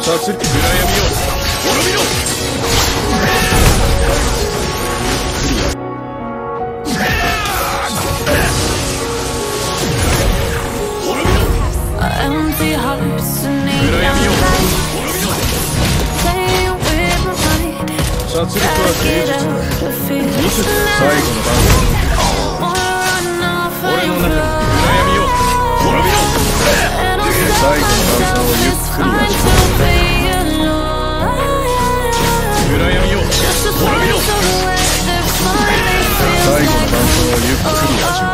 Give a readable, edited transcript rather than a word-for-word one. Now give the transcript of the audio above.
殺り暗闇よ滅びろ。 Empty hearts and need 暗闇よ light. 滅びろ。 Playing with my mind. 殺戮は Back 芸 it 術 up だ。 to feel 見せて tonight. 最後の番 Wanna run off 俺 and の中に fly. 暗闇よ滅びろ。 And I'll 最 stop 後の晩餐を myself. ゆっ It's くり fine 味 to わ be alone. う。暗闇よ Just a 滅びろ。 place so where the fun 最後の晩餐をゆっくり味わう。